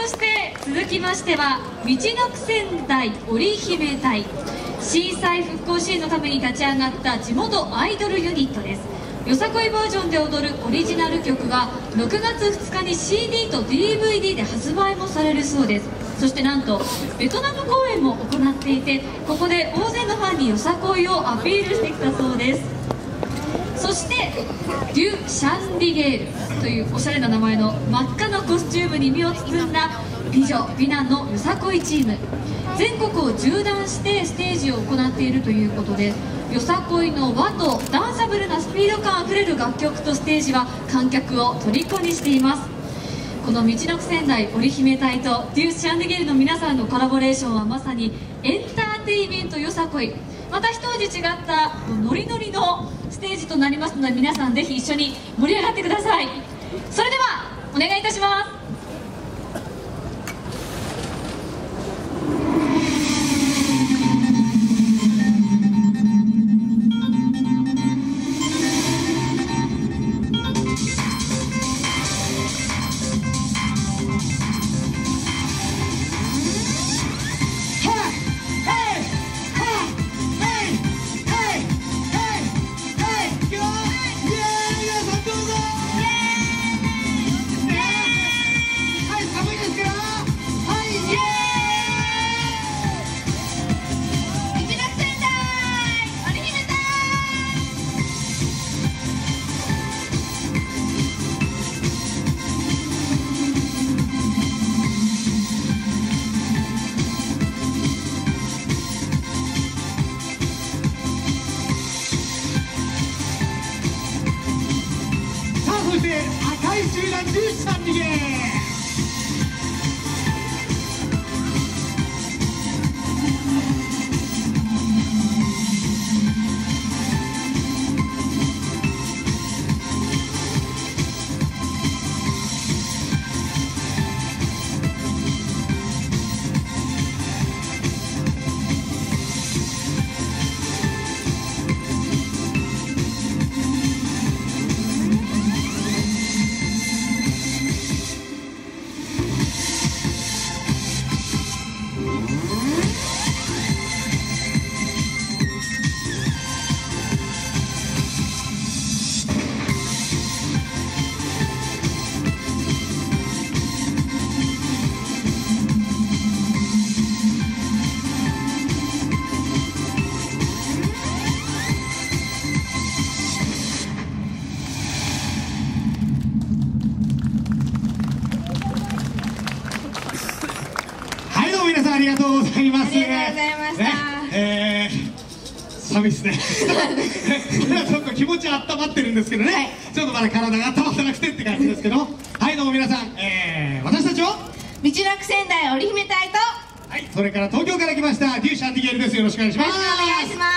そして続きましてはみちのく仙台織姫隊、震災復興支援のために立ち上がった地元アイドルユニットです。よさこいバージョンで踊るオリジナル曲が6月2日に CD と DVD で発売もされるそうです。そしてなんとベトナム公演も行っていて、ここで大勢のファンによさこいをアピールしてきたそうです。そしてデュ・シャンディゲールというおしゃれな名前の真っ赤なコスチュームに身を包んだ美女美男のよさこいチーム、全国を縦断してステージを行っているということで、よさこいの和とダンサブルなスピード感あふれる楽曲とステージは観客を虜にしています。このみちのく仙台織姫隊とデュ・シャンディゲールの皆さんのコラボレーションはまさにエンターテインメントよさこい、また一味違ったノリノリのステージとなりますので、皆さんぜひ一緒に盛り上がってください。それではお願いいたします。 そして赤い集団13逃げ。皆さんありがとうございます。 ありがとうございました。 寒いですね。ちょっと気持ち温まってるんですけどね、はい、ちょっとまだ体が温まってなくてって感じですけど、はいどうも皆さん、私たちはみちのく仙台織姫隊と、 はい、それから東京から来ましたデュ・シャンディゲールです。よろしくお願いします。 よろしくお願いします。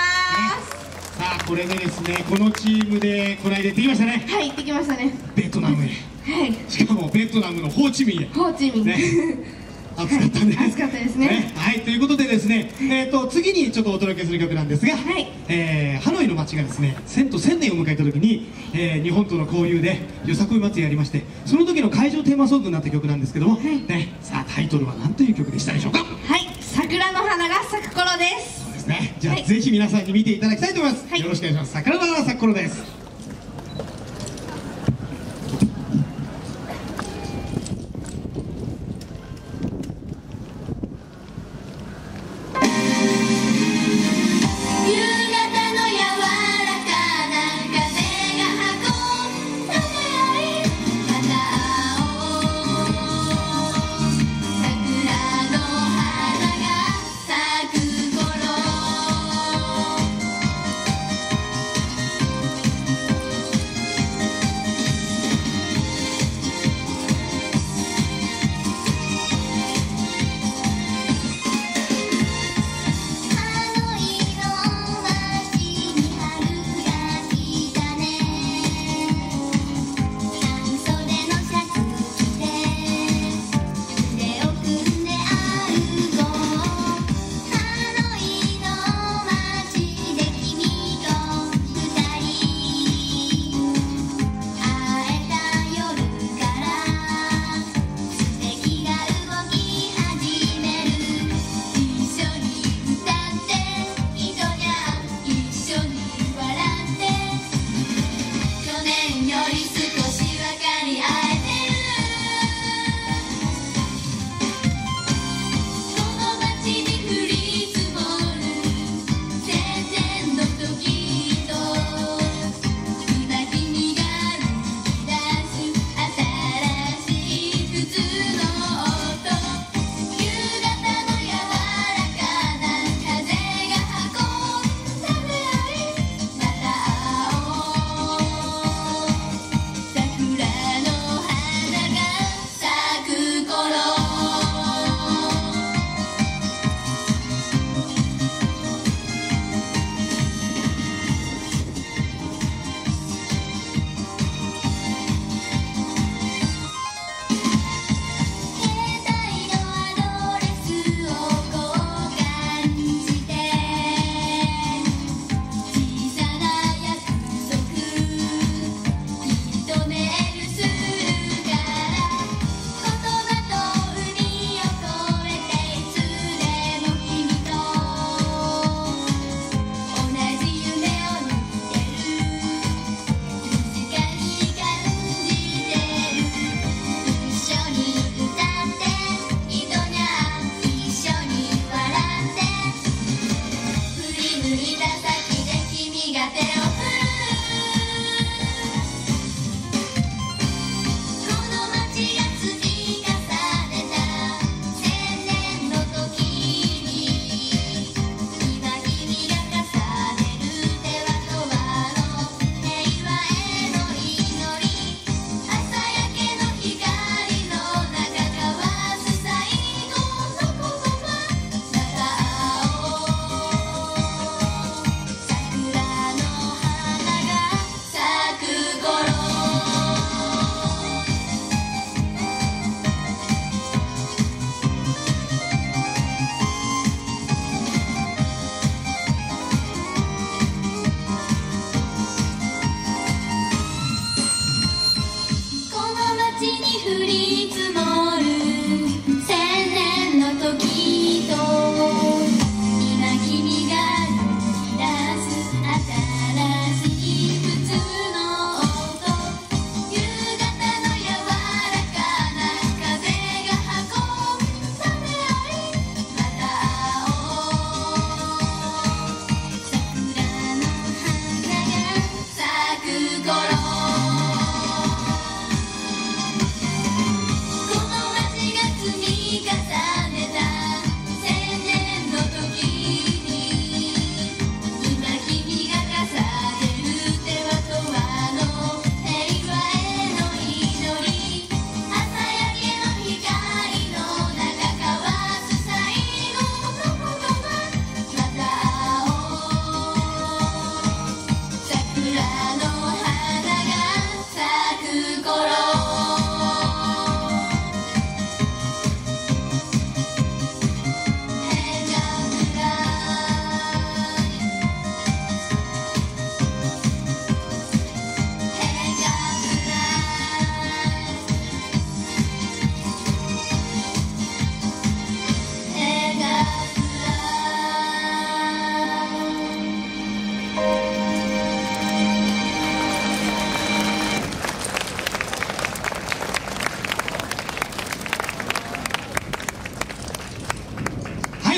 さあこれでですね、このチームでこの間行ってきましたね。 はい、行ってきましたね。 ベトナムへ、はい、しかもベトナムのホーチミンへ。 ホーチミンね。 暑かったね。 暑かったですね。 はい、ということでですね、次にちょっとお届けする曲なんですが、はい、ハノイの街がですね、1000と1000年を迎えた時に、日本との交流でよさこい祭りやりまして、その時の会場テーマソングになった曲なんですけども、はい、ね、さあタイトルは何という曲でしたでしょうか。 はい、桜の花が咲く頃です。 そうですね。じゃあ、はい、ぜひ皆さんに見ていただきたいと思います。はい、よろしくお願いします。桜の花が咲く頃です。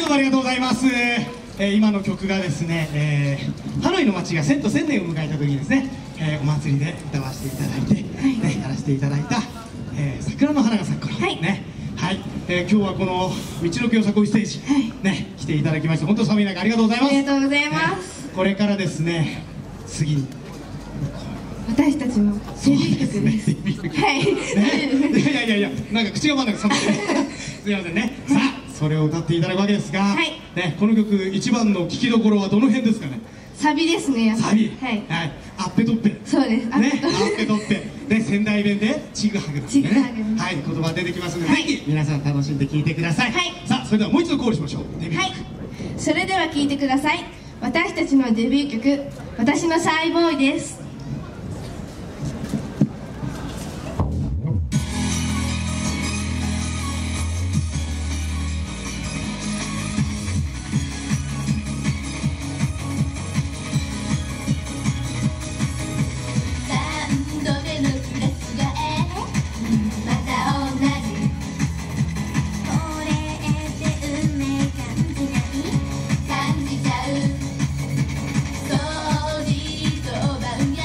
もありがとうございます。今の曲がですね、ハノイの街が1000と1000年を迎えた時にですね、お祭りで歌わせていただいて、ね、やらせていただいた、桜の花が咲く頃、ね、はい、今日はこの道のくよさこいステージ、ね、来ていただきまして本当寒い中ありがとうございます。 ありがとうございます。 これからですね、次に私たちのデビュー曲です。はい。 いやなんか口がまだ寒くてすみませんね。さあそれを歌っていただくわけですが、ね、この曲一番の聴きどころはどの辺ですかね。 サビですね。 サビ、 はい、 アッペトッペ、 そうです。 ね、アッペトッペで仙台弁でチグハグですね。はい、言葉出てきますので、ぜひ皆さん楽しんで聴いてください。さあそれではもう一度コールしましょう。デビュー曲。 それでは聴いてください。私たちのデビュー曲「私のサイボーイ」です。 そうじとばん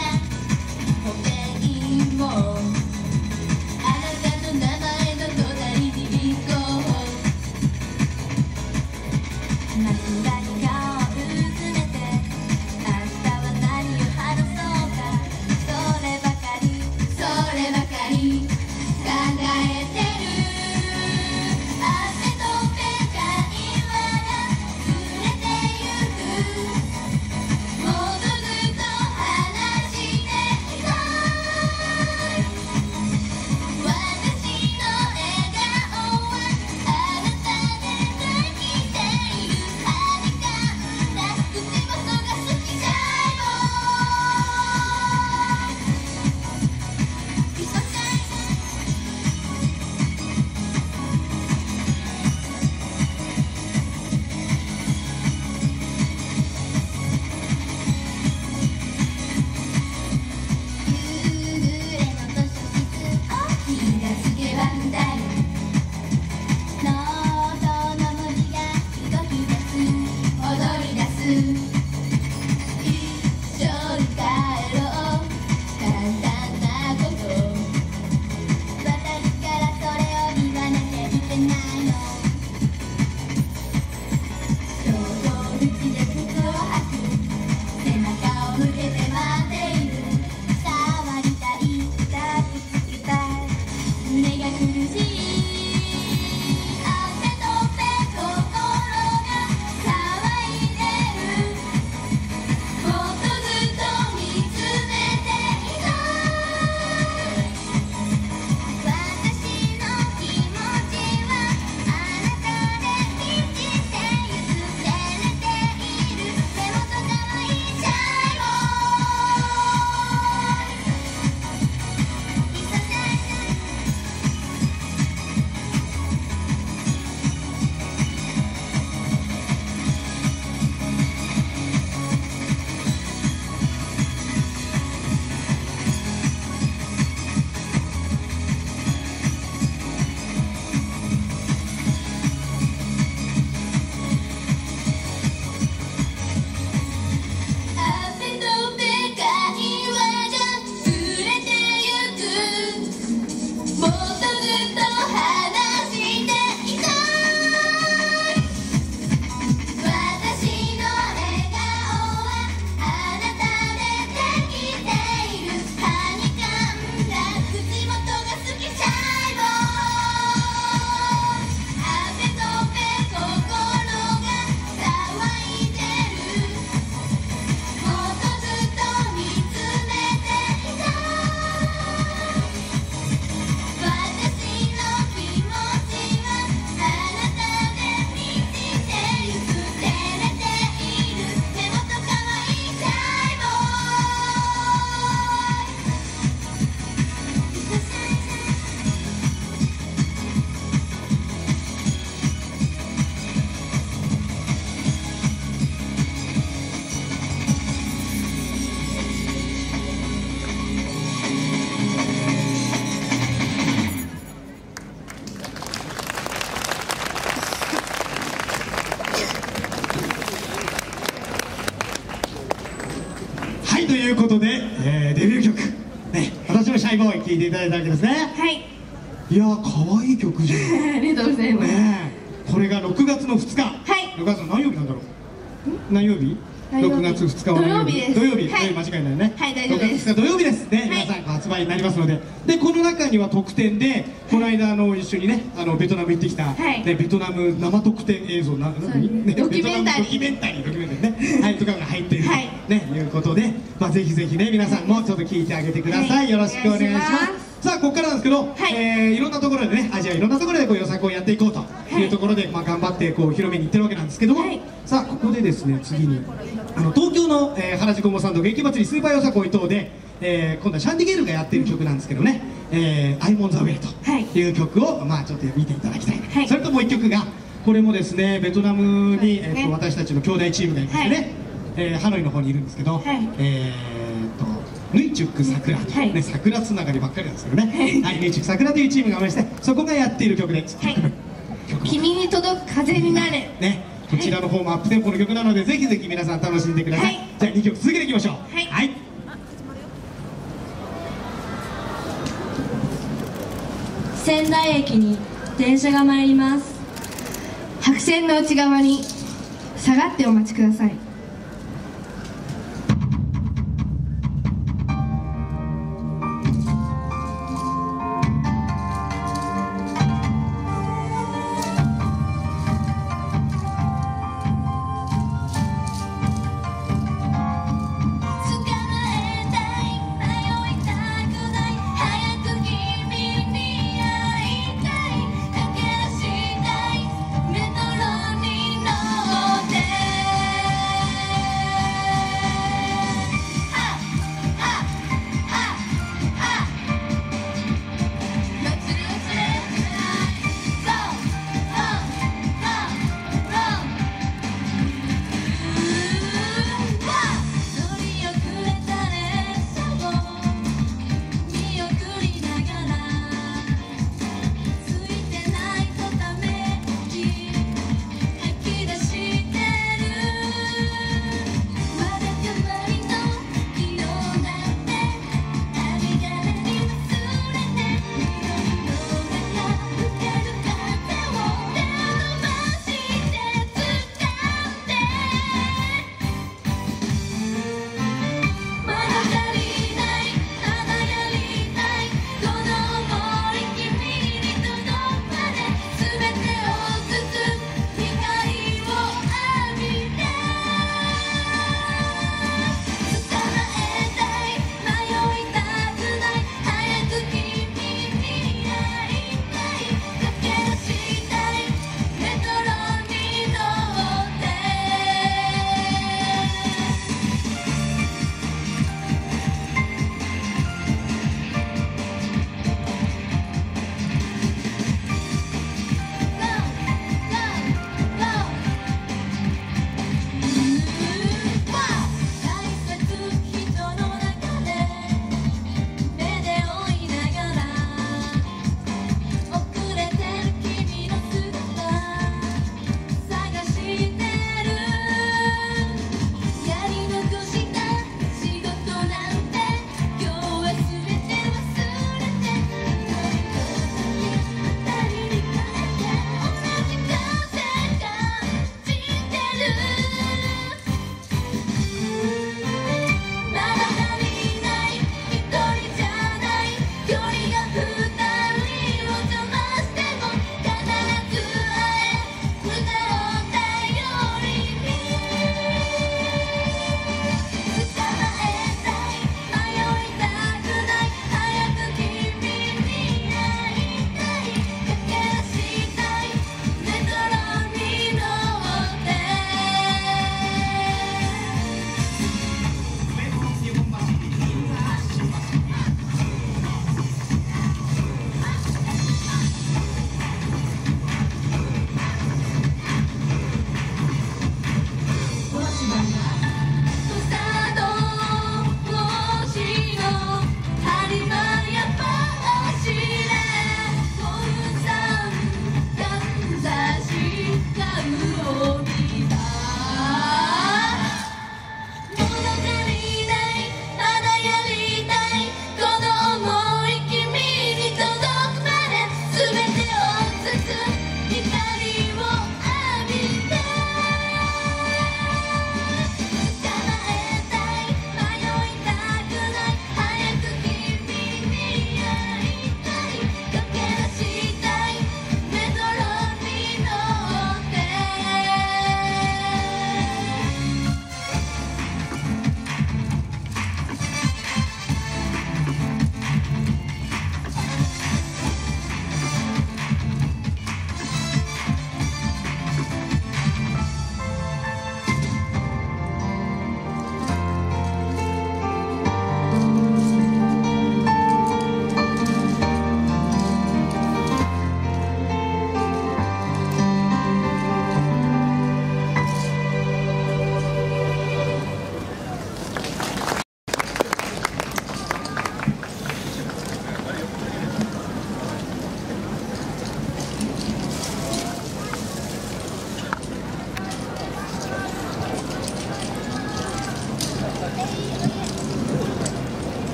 イボーイ聴いていただいたわけですね。 はい。 いやー、可愛い曲じゃん。 ありがとうございます。 ねえ、これが6月の2日。 はい。 6月の何曜日なんだろう。何曜日？6月2日は土曜日です。 土曜日、 はい、 間違いないね。 はい、大丈夫です。 6月2日土曜日ですね。 はい、 皆さん発売になりますので、でこの中には特典でこの間一緒にねベトナム行ってきた、 はい、 ベトナム生特典映像ドキュメンタリーね、はいとかが入っている、はい、ねいうことで、まあぜひぜひね皆さんもちょっと聞いてあげてください。よろしくお願いします。さあここからなんですけど、いろんなところでね、アジアいろんなところでよさこいをやっていこうというところで、まあ頑張って広めに行ってるわけなんですけども、さあここでですね次に東京の原宿モサンド劇祭りスーパーよさこい等で、今度はシャンディゲールがやってる曲なんですけどね「I'm on the way」という曲をまあちょっと見ていただきたい、それともう一曲がこれもですねベトナムに、私たちの兄弟チームがいましてね、ハノイの方にいるんですけど、ヌイチュック桜と、ね、桜つながりばっかりなんですけどね、はい、ヌイチュック桜というチームがありまして、そこがやっている曲で 「君に届く風になれ」 ね、こちらの方もアップテンポの曲なのでぜひぜひ皆さん楽しんでください。じゃあ2曲続けていきましょう。はい、 仙台駅に電車が参ります。 白線の内側に下がってお待ちください。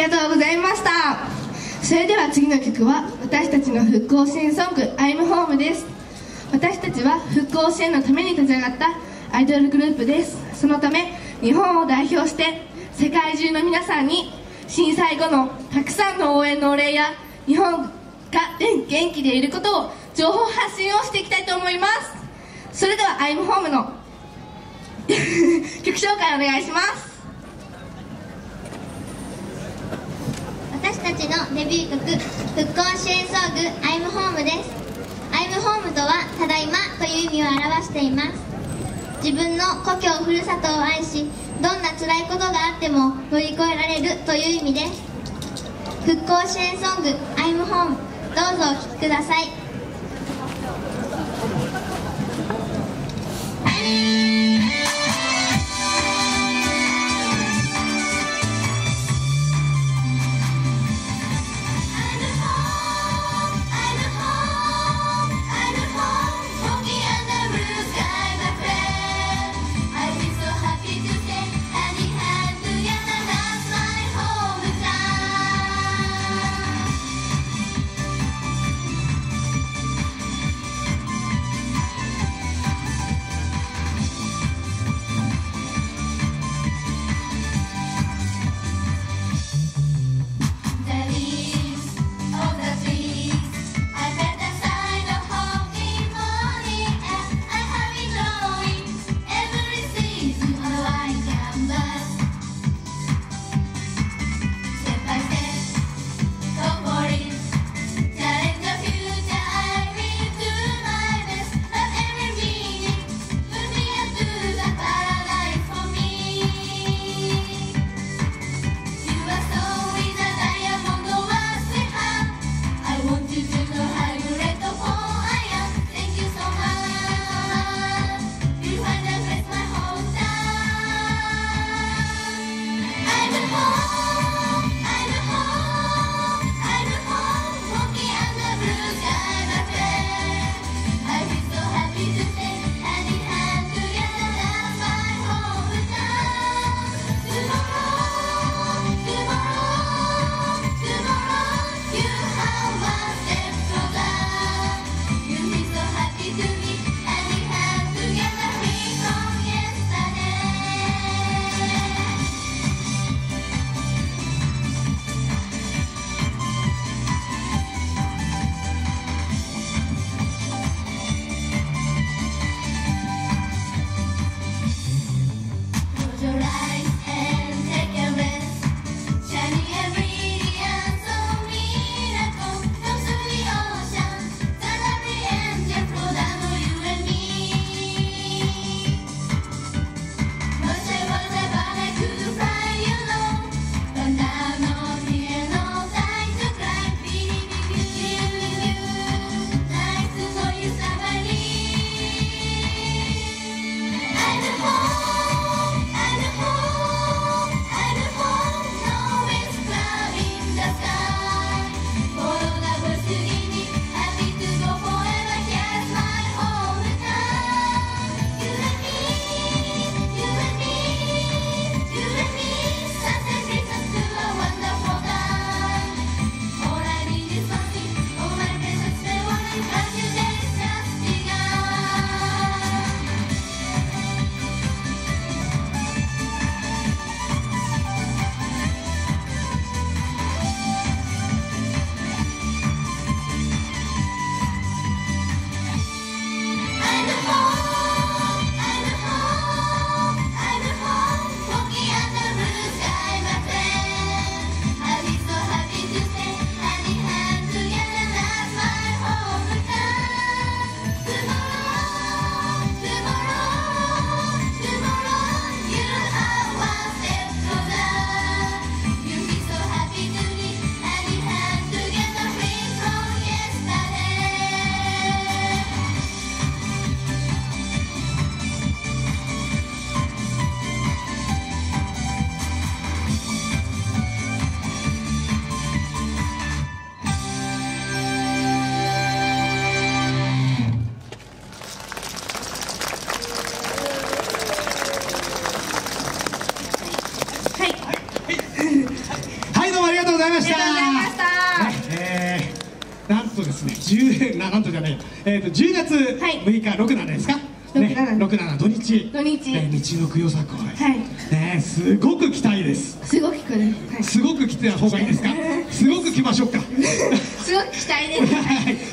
がとうございました。それでは次の曲は私たちの復興支援ソング「I'm Home」です。私たちは復興支援のために立ち上がったアイドルグループです。そのため日本を代表して世界中の皆さんに震災後のたくさんの応援のお礼や日本が元気でいることを情報発信をしていきたいと思います。それでは「I'm Home」の曲紹介お願いします。 私たちのデビュー曲復興支援ソング「I'm Home」です。「I'm Home」とはただいまという意味を表しています。自分の故郷ふるさとを愛し、どんな辛いことがあっても乗り越えられるという意味です。復興支援ソング「I'm Home」、どうぞお聴きください。 なんとじゃないよ、10月6日、6、7ですか、ね、6、7土日、道のくよさこい、ね、すごく期待です。 すごく来る、 すごく来た方がいいですか。すごく来ましょうか。 すごく期待です。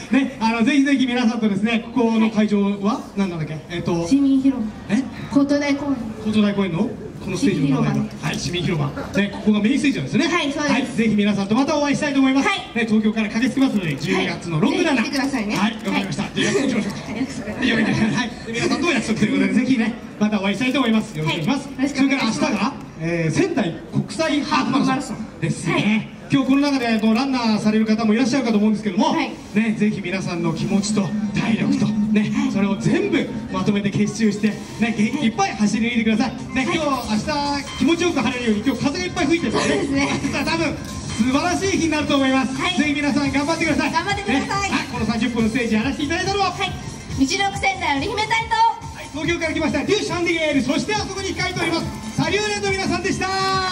ね、ぜひぜひ皆さんとですね、ここの会場は何なんだっけ、 市民広場、高等大公園、 高等大公園のこのステージの名前は、はい、市民広場、ね、ここがメインステージなんですね。 はい、そうです。 ぜひ皆さんとまたお会いしたいと思います。ね、東京から駆けつけますので、10月の6、7、 来てくださいね。 はい、わかりました。じゃあ約束しましょうか。はい、皆さんとお約束ということで、ぜひね、またお会いしたいと思います。よろしくお願いします。それから明日が仙台国際ハーフマラソンですね。今日この中でランナーされる方もいらっしゃるかと思うんですけども、ね、ぜひ皆さんの気持ちと体力とね、それを全部まとめて結集してね、元気いっぱい走り抜いてください。ね、今日明日気持ちよく晴れるように、今日風がいっぱい吹いてるので、明日多分素晴らしい日になると思います。ぜひ皆さん頑張ってください。 頑張ってください。 この30分のステージやらせていただいたのは、 道のく仙台織姫隊と、 東京から来ましたデュシャンディゲール、そしてあそこに控えておりますサリューレンの皆さんでした。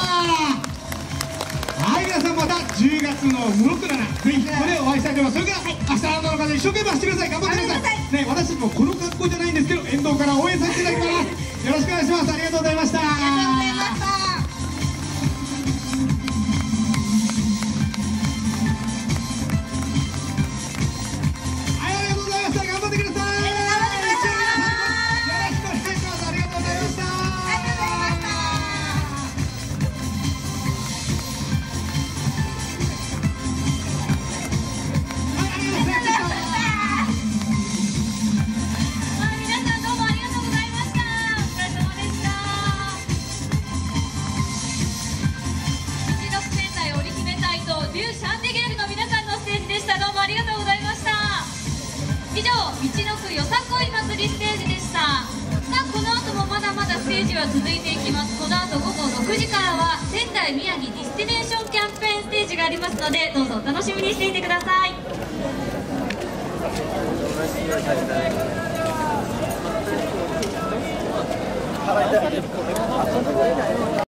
はい、皆さんまた10月の6、7、ぜひここでお会いしたいと思います。それから明日あなたの方一生懸命走ってください。頑張ってくださいね。私もこの格好じゃないんですけど、沿道から応援させていただきます。よろしくお願いします。ありがとうございました。 以上、道のくよさこい祭りステージでした。さあ、この後もまだまだステージは続いていきます。この後午後6時からは仙台宮城ディスティネーションキャンペーンステージがありますので、どうぞお楽しみにしていてください。